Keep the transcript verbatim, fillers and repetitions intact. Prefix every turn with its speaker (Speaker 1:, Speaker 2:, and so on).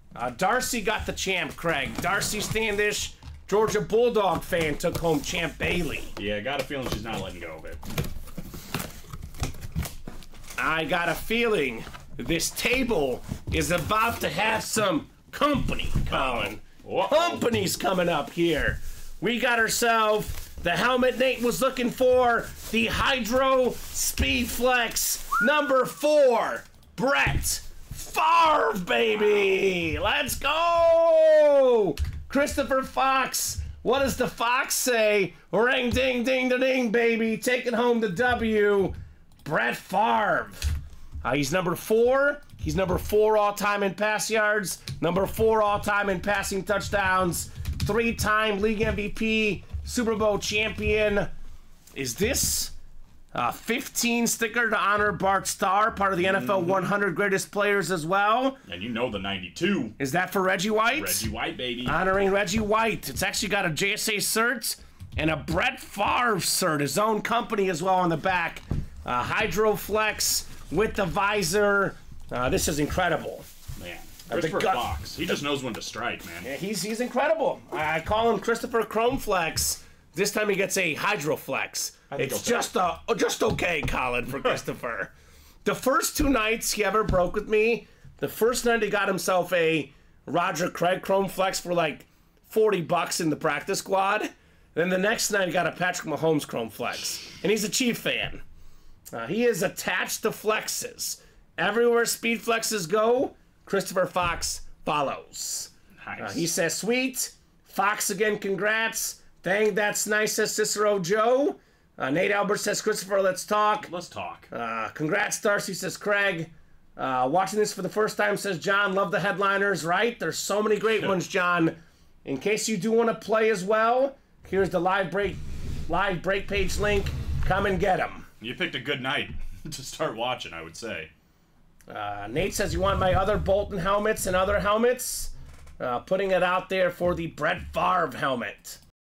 Speaker 1: Uh, Darcy got the champ, Craig. Darcy Standish, Georgia Bulldog fan, took home Champ Bailey.
Speaker 2: Yeah, I got a feeling she's not letting go of it.
Speaker 1: I got a feeling this table is about to have some company, Colin.
Speaker 2: Uh-oh.
Speaker 1: Company's coming up here. We got ourselves the helmet Nate was looking for, the Hydro Speed Flex number four, Brett Favre, baby. Let's go. Christopher Fox. What does the Fox say? Ring, ding, ding, ding, ding, baby. Taking home the W. Brett Favre. Uh, he's number four. He's number four all-time in pass yards. Number four all-time in passing touchdowns. Three-time league M V P. Super Bowl champion. Is this a fifteen sticker to honor Bart Starr, part of the N F L one hundred greatest players as well?
Speaker 2: And you know the ninety-two.
Speaker 1: Is that for Reggie White?
Speaker 2: Reggie White, baby.
Speaker 1: Honoring Reggie White. It's actually got a J S A cert and a Brett Favre cert, his own company as well on the back. Uh, Hydroflex with the visor. Uh, this is incredible.
Speaker 2: Man, Christopher
Speaker 1: gut-
Speaker 2: Fox. He just knows when to strike, man.
Speaker 1: Yeah, he's he's incredible. I, I call him Christopher Chromeflex. This time he gets a Hydroflex. It's
Speaker 2: okay.
Speaker 1: just uh, just okay, Colin, for Christopher. The first two nights he ever broke with me, the first night he got himself a Roger Craig Chromeflex for like forty bucks in the practice squad. Then the next night he got a Patrick Mahomes Chromeflex. And he's a Chief fan. Uh, he is attached to flexes. Everywhere speed flexes go, Christopher Fox follows.
Speaker 2: Nice.
Speaker 1: Uh, he says, sweet. Fox again, congrats. Dang, that's nice, says Cicero Joe. Uh, Nate Albert says, Christopher, let's talk.
Speaker 2: Let's talk.
Speaker 1: Uh, congrats, Darcy, says Craig. Uh, watching this for the first time, says John, love the headliners, right? There's so many great ones, John. In case you do want to play as well, here's the live break, live break page link. Come and get them.
Speaker 2: You picked a good night to start watching, I would say.
Speaker 1: Uh, Nate says you want my other Bolton helmets and other helmets. Uh, putting it out there for the Brett Favre helmet.